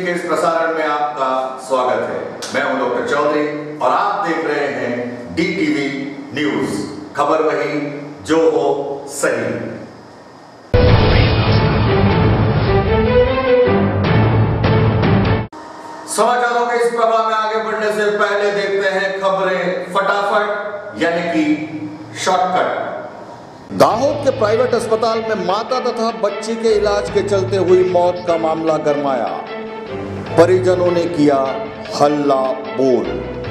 के इस प्रसारण में आपका स्वागत है। मैं हूं डॉक्टर चौधरी और आप देख रहे हैं DTV न्यूज, खबर वही जो हो सही। समाचारों के इस प्रवाह में आगे बढ़ने से पहले देखते हैं खबरें फटाफट, यानी कि शॉर्टकट। दाहोद के प्राइवेट अस्पताल में माता तथा बच्ची के इलाज के चलते हुई मौत का मामला गरमाया। परिजनों ने किया हल्ला बोल।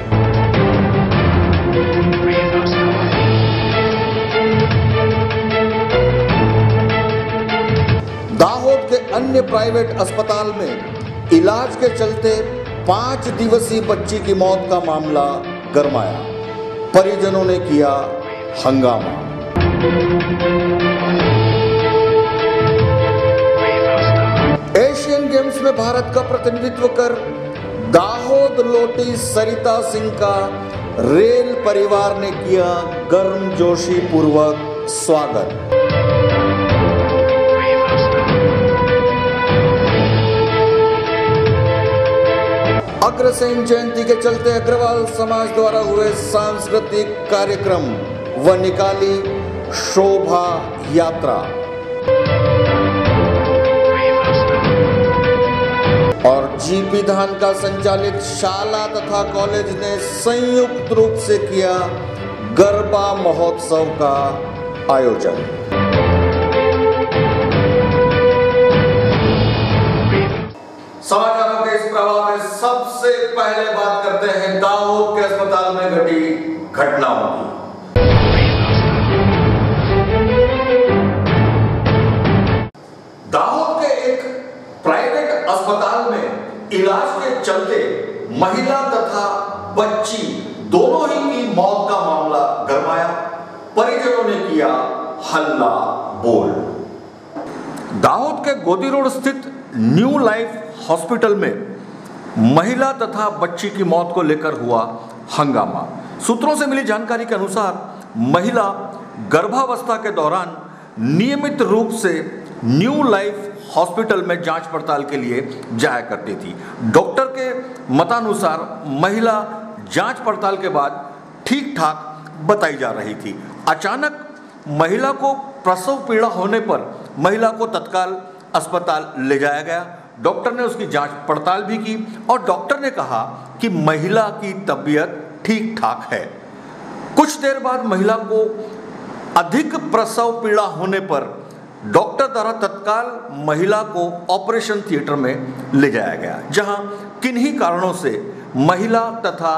दाहोद के अन्य प्राइवेट अस्पताल में इलाज के चलते 5 दिवसीय बच्ची की मौत का मामला गरमाया। परिजनों ने किया हंगामा। एशियन गेम्स में भारत का प्रतिनिधित्व कर दाहोद लौटी सरिता सिंह का रेल परिवार ने किया गर्मजोशी पूर्वक स्वागत। अग्रसेन जयंती के चलते अग्रवाल समाज द्वारा हुए सांस्कृतिक कार्यक्रम व निकाली शोभा यात्रा। और जीपी धान का संचालित शाला तथा कॉलेज ने संयुक्त रूप से किया गरबा महोत्सव का आयोजन। समाचारों के इस प्रवाह में सबसे पहले बात करते हैं दाहोद के अस्पताल में घटी घटनाओं की। दाहोद के एक प्राइवेट अस्पताल में इलाज के चलते महिला तथा बच्ची दोनों ही की मौत का मामला गरमाया। परिजनों ने किया हल्ला बोल। दाहोद के गोदी रोड स्थित न्यू लाइफ हॉस्पिटल में महिला तथा बच्ची की मौत को लेकर हुआ हंगामा। सूत्रों से मिली जानकारी के अनुसार महिला गर्भावस्था के दौरान नियमित रूप से न्यू लाइफ हॉस्पिटल में जांच पड़ताल के लिए जाया करती थी। डॉक्टर के मतानुसार महिला जांच पड़ताल के बाद ठीक ठाक बताई जा रही थी। अचानक महिला को प्रसव पीड़ा होने पर महिला को तत्काल अस्पताल ले जाया गया। डॉक्टर ने उसकी जांच पड़ताल भी की और डॉक्टर ने कहा कि महिला की तबीयत ठीक ठाक है। कुछ देर बाद महिला को अधिक प्रसव पीड़ा होने पर डॉक्टर द्वारा तत्काल महिला को ऑपरेशन थिएटर में ले जाया गया, जहां किन्हीं कारणों से महिला तथा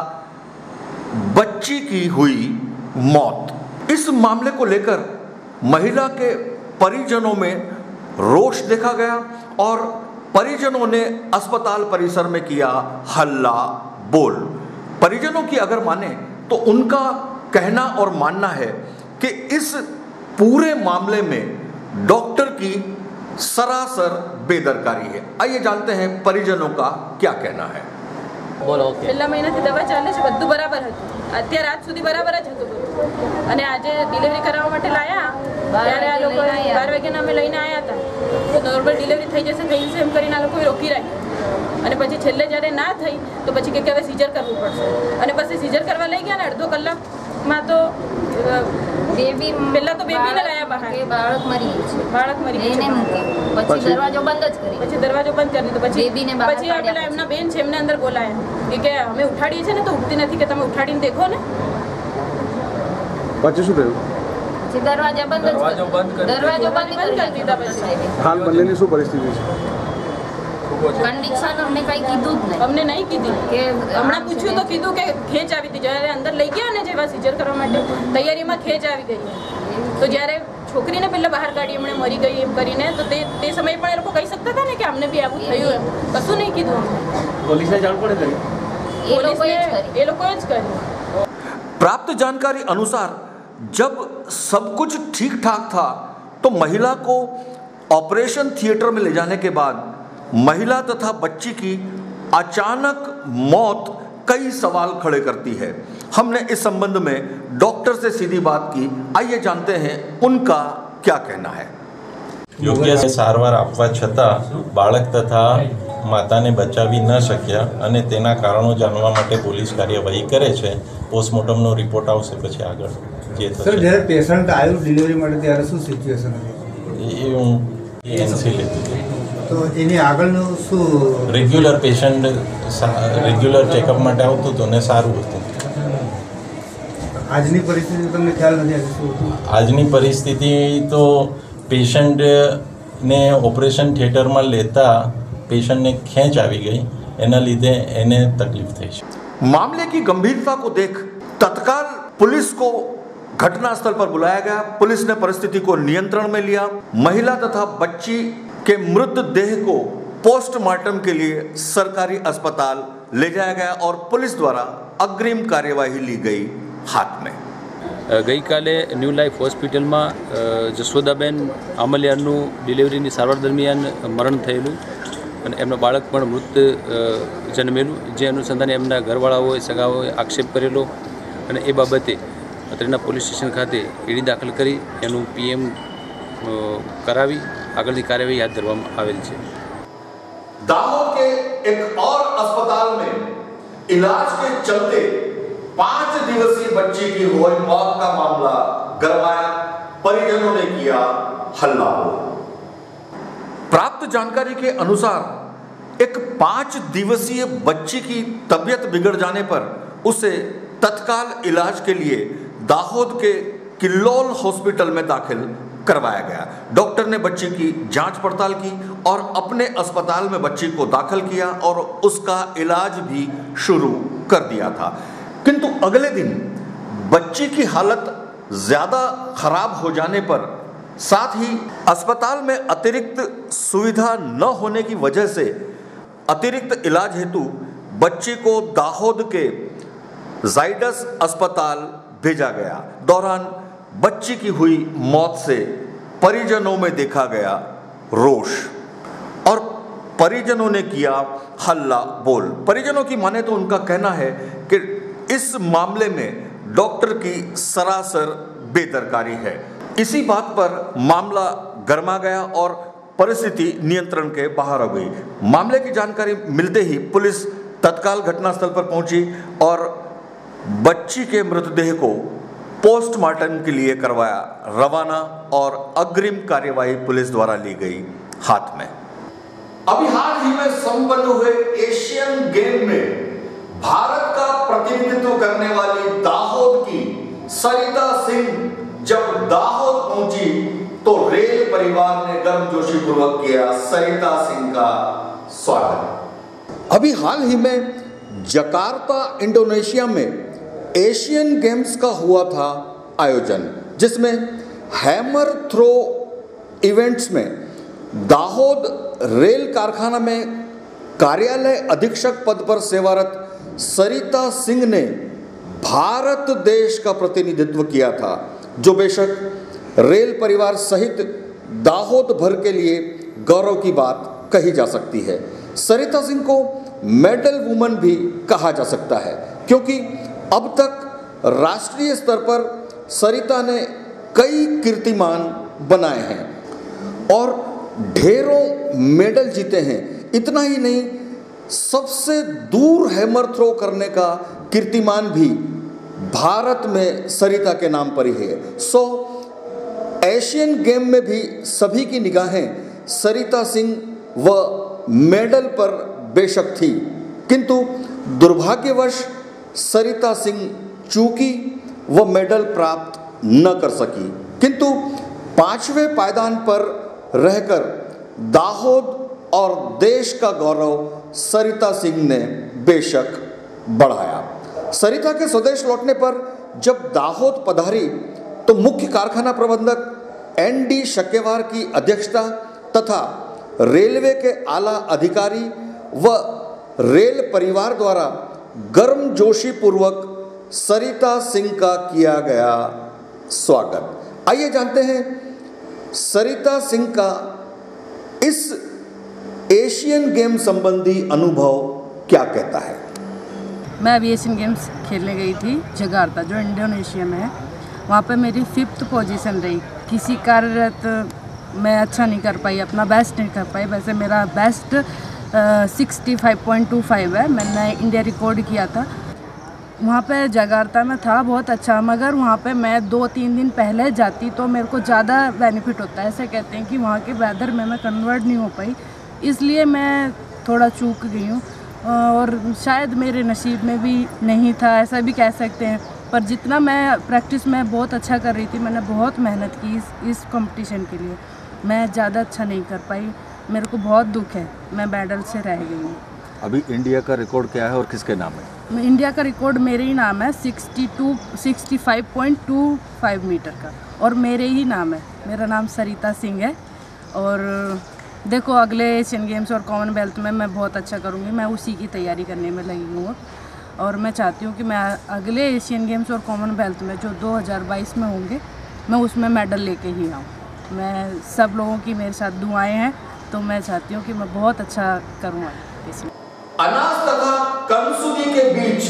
बच्ची की हुई मौत। इस मामले को लेकर महिला के परिजनों में रोष देखा गया और परिजनों ने अस्पताल परिसर में किया हल्ला बोल। परिजनों की अगर माने तो उनका कहना और मानना है कि इस पूरे मामले में डॉक्टर की सरासर बेदरकारी है। आइए जानते हैं परिजनों का क्या कहना है। બોલો ઓકે છેલ્લા મહિનાથી દવા ચાલે છે, બધું બરાબર હતું, અત્યારે આજ સુધી બરાબર જ હતું બધું। અને આજે ડિલિવરી કરાવવા માટે લાયા ત્યારે આ લોકો 12 વાગ્યાના અમે લઈને આવ્યા હતા, તો નોર્મલ ડિલિવરી થઈ જશે થઈ જશે એમ કરીને આ લોકોએ રોકી રાખ્યું। અને પછી છેલ્લે જ્યારે ના થઈ તો પછી કે હવે સીઝર કરવું પડશે અને પછી સીઝર કરવા લઈ ગયા ને અડધો કલાકમાં તો બેબી પહેલા તો બેબીને લાયા બહાર કે બાળક મરી ગયું છે, બાળક મરી ગયું એને મૂકી પછી દરવાજો બંધ જ કરી, પછી દરવાજો બંધ કરી દીધો। પછી બેબીને બહાર પછી આ પેલા એમના બેન છે એમને અંદર બોલાયા કે અમે ઉઠાડીએ છે ને તો ઉઠતી નથી, કે તમે ઉઠાડીને દેખો ને। પછી શું થયું? પછી દરવાજો બંધ કરી દીધા। પછી હાલ બંનેની શું પરિસ્થિતિ છે? કંડિશન અમને કઈ કીધું જ નહીં, અમને નહીં કીધું કે હમણાં પૂછ્યું તો કીધું કે ખેંચ આવી હતી, જ્યારે અંદર લઈ ગયા ને જેવા સીઝર કરવા માટે તૈયારીમાં ખેંચ આવી ગઈ। તો જ્યારે છોકરીને પહેલા બહાર કાઢી એમણે મરી ગઈ એમ કરીને તો તે સમયે પણ એ લોકો કહી શકતા હતા ને કે અમને બી આવું થયું એમ, કશું નહીં કીધું અમને। પોલીસને જાણ કોણે કરી? એ લોકોએ જ કરી। प्राप्त जानकारी अनुसार जब सब कुछ ठीक ठाक था तो महिला को ऑपरेशन थिएटर में ले जाने के बाद महिला तथा बच्ची की अचानक मौत कई सवाल खड़े करती है। हमने इस संबंध में डॉक्टर से सीधी बात की। आइए जानते हैं उनका क्या कहना है। યોગ્ય સારવાર આપવા છતાં બાળક તથા માતાને બચાવી ન શક્યા અને તેના કારણો જાણવા માટે પોલીસ કાર્યવાહી કરે છે. પોસ્ટમોર્ટમનો રિપોર્ટ આવશે પછી આગળ જે સર થશે જ્યારે પેશન્ટ આવ્યું ડિલિવરી માટે ત્યારે શું સિચ્યુએશન હતી? એ હું એનસી લેતી હતી. તો એની આગળનું શું? રેગ્યુલર પેશન્ટ રેગ્યુલર ચેકઅપ માટે આવતું હતું ને સારું હતું. આજની પરિસ્થિતિ તમને ખ્યાલ નથી આજે શું હતું? આજની પરિસ્થિતિ તો પેશન્ટને ઓપરેશન થિયેટરમાં લેતા પેશન્ટને ખેંચ આવી ગઈ, એના લીધે એને તકલીફ થઈ છે. मामले की गंभीरता को देख तत्काल पुलिस को घटनास्थल पर बुलाया गया. पुलिस ने परिस्थिति को नियंत्रण में लिया. महिला तथा बच्ची के मृतदेह को पोस्टमार्टम के लिए सरकारी अस्पताल ले जाया गया और पुलिस द्वारा अग्रिम कार्यवाही ली गई हाथ में. गई काले न्यू लाइफ हॉस्पिटल में जसोदाबेन आमलियाનું ડિલિવરીની સારવાર દરમિયાન મરણ થયેલું અને એમનો બાળક પણ મૃત જન્મેલું, જે અનુસંધાને એમના ઘરવાળાઓએ સગાઓએ આક્ષેપ કરેલો અને એ બાબતે અત્રેના પોલીસ સ્ટેશન ખાતે ઈડી દાખલ કરી એનું પીએમ કરાવી આગળની કાર્યવાહી હાથ ધરવામાં આવેલ છે. दाहोद के एक और अस्पताल में इलाज के चलते 5 दिवसीय बच्ची की हुई मौत का मामला गरमाया. परिजनों ने किया हल्ला बोल. प्राप्त जानकारी के अनुसार एक 5 दिवसीय बच्ची की तबीयत बिगड़ जाने पर उसे तत्काल इलाज के लिए दाहोद के किल्लोल हॉस्पिटल में दाखिल करवाया गया. डॉक्टर ने बच्ची की जांच पड़ताल की और अपने अस्पताल में बच्ची को दाखिल किया और उसका इलाज भी शुरू कर दिया था. किंतु अगले दिन बच्ची की हालत ज्यादा खराब हो जाने पर साथ ही अस्पताल में अतिरिक्त सुविधा न होने की वजह से अतिरिक्त इलाज हेतु बच्ची को दाहोद के जाइडस अस्पताल भेजा गया. दौरान बच्ची की हुई मौत से परिजनों में देखा गया रोष और परिजनों ने किया हल्ला बोल. परिजनों की माने तो उनका कहना है कि इस मामले में डॉक्टर की सरासर बेदरकारी है. इसी बात पर मामला गरमा गया और परिस्थिति नियंत्रण के बाहर हो गई. मामले की जानकारी मिलते ही पुलिस तत्काल घटनास्थल पर पहुंची और बच्ची के मृतदेह को पोस्टमार्टम के लिए करवाया रवाना और अग्रिम कार्यवाही पुलिस द्वारा ली गई हाथ में. अभी हाल ही में संपन्न हुए एशियन गेम में भारत का प्रतिनिधित्व करने वाली दाहोद की सरिता सिंह जब दाहोद पहुंची तो रेल परिवार ने गर्मजोशी पूर्वक किया सरिता सिंह का स्वागत. अभी हाल ही में जकार्ता इंडोनेशिया में एशियन गेम्स का हुआ था आयोजन, जिसमें हैमर थ्रो इवेंट्स में दाहोद रेल कारखाना में कार्यालय अधीक्षक पद पर सेवारत सरिता सिंह ने भारत देश का प्रतिनिधित्व किया था, जो बेशक रेल परिवार सहित दाहोद भर के लिए गौरव की बात कही जा सकती है. सरिता सिंह को मेडल वुमन भी कहा जा सकता है, क्योंकि अब तक राष्ट्रीय स्तर पर सरिता ने कई कीर्तिमान बनाए हैं और ढेरों मेडल जीते हैं. इतना ही नहीं, सबसे दूर हैमर थ्रो करने का कीर्तिमान भी भारत में सरिता के नाम पर ही है. एशियन गेम में भी सभी की निगाहें सरिता सिंह व मेडल पर बेशक थी, किंतु दुर्भाग्यवश सरिता सिंह चूकी व मेडल प्राप्त न कर सकी. किंतु 5वें पायदान पर रहकर दाहोद और देश का गौरव सरिता सिंह ने बेशक बढ़ाया. सरिता के स्वदेश लौटने पर जब दाहोद पधारी तो मुख्य कारखाना प्रबंधक ND शक्यवार की अध्यक्षता तथा रेलवे के आला अधिकारी व रेल परिवार द्वारा गर्मजोशी पूर्वक सरिता सिंह का किया गया स्वागत. आइए जानते हैं सरिता सिंह का इस एशियन गेम संबंधी अनुभव क्या कहता है. मैं अभी एशियन गेम्स खेलने गई थी जकार्ता, जो इंडोनेशिया में है. वहाँ पे मेरी 5th पोजीशन रही. किसी कार्यरत मैं अच्छा नहीं कर पाई, अपना बेस्ट नहीं कर पाई. वैसे मेरा बेस्ट 65.25 है। मैंने इंडिया रिकॉर्ड किया था। वहाँ पे जकार्ता में था बहुत अच्छा, मगर वहाँ पे मैं 2-3 दिन पहले जाती तो मेरे को ज़्यादा बेनिफिट होता है। ऐसे कहते हैं कि वहाँ के वेदर में मैं कन्वर्ट नहीं हो पाई, इसलिए मैं थोड़ा चूक गई हूँ और शायद मेरे नसीब में भी नहीं था, ऐसा भी कह सकते हैं। पर जितना मैं प्रैक्टिस में बहुत अच्छा कर रही थी, मैंने बहुत मेहनत की इस कंपटीशन के लिए, मैं ज़्यादा अच्छा नहीं कर पाई। मेरे को बहुत दुख है, मैं मेडल से रह गई हूँ। अभी इंडिया का रिकॉर्ड क्या है और किसके नाम है? इंडिया का रिकॉर्ड मेरे ही नाम है 65.25 मीटर का, और मेरे ही नाम है। मेरा नाम सरिता सिंह है। और देखो अगले एशियन गेम्स और कॉमनवेल्थ में मैं बहुत अच्छा करूँगी, मैं उसी की तैयारी करने में लगी हूँ। और मैं चाहती हूँ कि मैं अगले एशियन गेम्स और कॉमनवेल्थ में जो 2022 में होंगे, मैं उसमें मेडल लेके ही आऊँ। मैं सब लोगों की मेरे साथ दुआएं हैं, तो मैं चाहती हूँ कि मैं बहुत अच्छा करूँ इसमें। अनाज तथा कनसुदी के बीच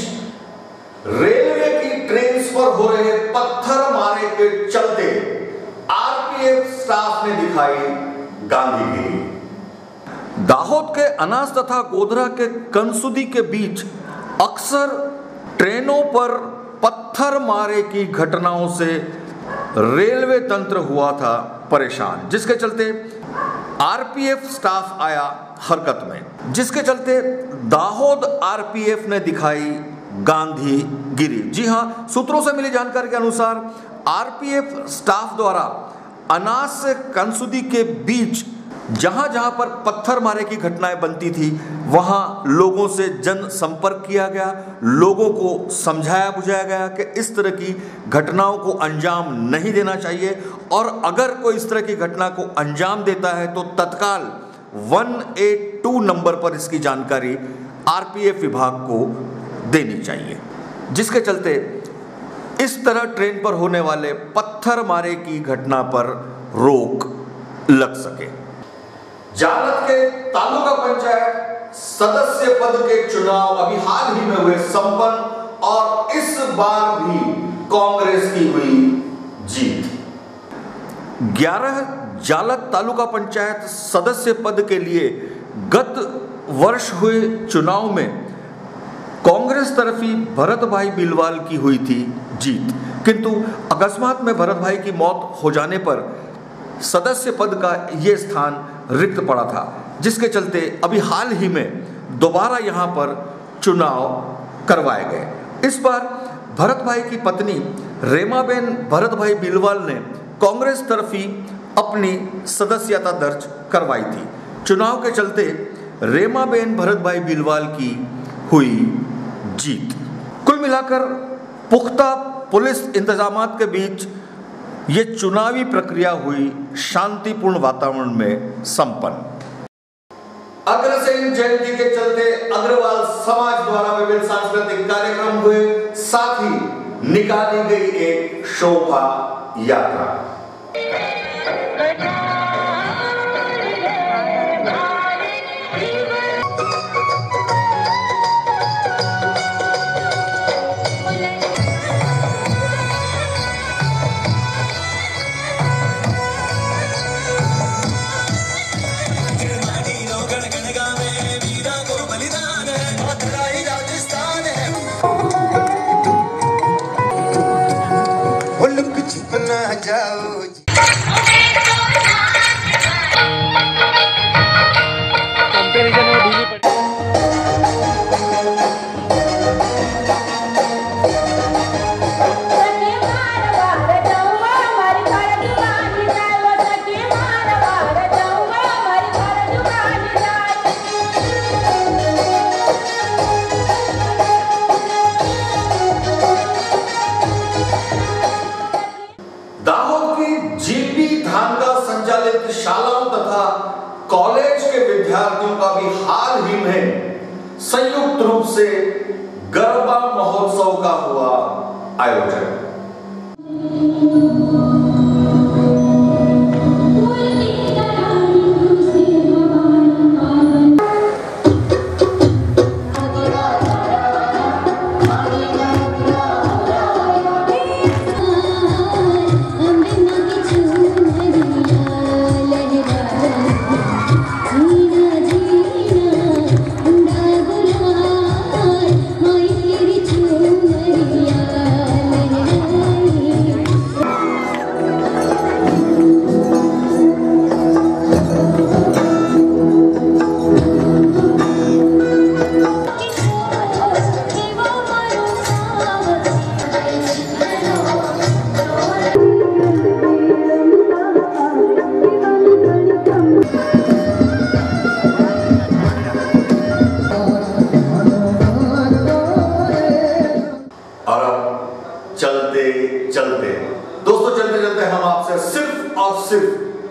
रेलवे की ट्रेन्स पर हो रहे पत्थर मारे के चलते आरपीएफ स्टाफ ने दिखाई गांधीगिरी। दाहोद के अनाज तथा गोधरा के कनसुदी के बीच अक्सर ट्रेनों पर पत्थर मारे की घटनाओं से रेलवे तंत्र हुआ था परेशान, जिसके चलते आरपीएफ स्टाफ आया हरकत में, जिसके चलते दाहोद आरपीएफ ने दिखाई गांधीगिरी। जी हां, सूत्रों से मिली जानकारी के अनुसार आरपीएफ स्टाफ द्वारा अनाज से कनसुदी के बीच जहां जहां पर पत्थर मारे की घटनाएं बनती थी, वहां लोगों से जन संपर्क किया गया, लोगों को समझाया बुझाया गया कि इस तरह की घटनाओं को अंजाम नहीं देना चाहिए, और अगर कोई इस तरह की घटना को अंजाम देता है तो तत्काल 182 नंबर पर इसकी जानकारी आरपीएफ विभाग को देनी चाहिए, जिसके चलते इस तरह ट्रेन पर होने वाले पत्थर मारे की घटना पर रोक लग सके। जालत के तालुका पंचायत सदस्य पद के चुनाव अभी हाल ही में हुए संपन्न, और इस बार भी कांग्रेस की हुई जीत। 11 जालत तालुका पंचायत सदस्य पद के लिए गत वर्ष हुए चुनाव में कांग्रेस तरफी भरत भाई बिलवाल की हुई थी जीत, किंतु अकस्मात में भरत भाई की मौत हो जाने पर सदस्य पद का यह स्थान रिक्त पड़ा था, जिसके चलते अभी हाल ही में दोबारा यहां पर चुनाव करवाए गए। इस बार भरत भाई की पत्नी रेमाबेन भरत भाई बिलवाल ने कांग्रेस तरफी अपनी सदस्यता दर्ज करवाई थी। चुनाव के चलते रेमाबेन भरत भाई बिलवाल की हुई जीत। कुल मिलाकर पुख्ता पुलिस इंतजामात के बीच ये चुनावी प्रक्रिया हुई शांतिपूर्ण वातावरण में संपन्न। अग्रसेन जयंती के चलते अग्रवाल समाज द्वारा विभिन्न सांस्कृतिक कार्यक्रम हुए, साथ ही निकाली गई एक शोभा यात्रा। शालाओं तथा कॉलेज के विद्यार्थियों का भी हाल ही में संयुक्त रूप से गरबा महोत्सव का हुआ आयोजन। जीना जीना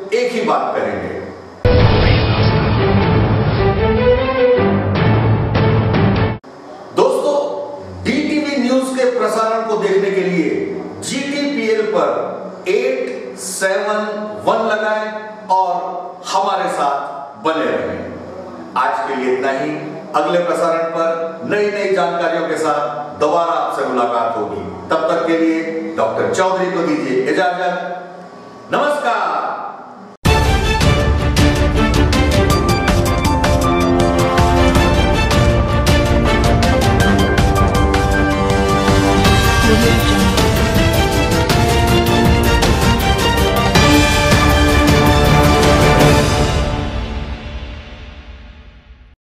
एक ही बात करेंगे। दोस्तों, डीटीवी न्यूज के प्रसारण को देखने के लिए GTPL पर 871 लगाएं और हमारे साथ बने रहें। आज के लिए इतना ही। अगले प्रसारण पर नई नई जानकारियों के साथ दोबारा आपसे मुलाकात होगी। तब तक के लिए डॉक्टर चौधरी को दीजिए इजाजत। नमस्कार। मुझे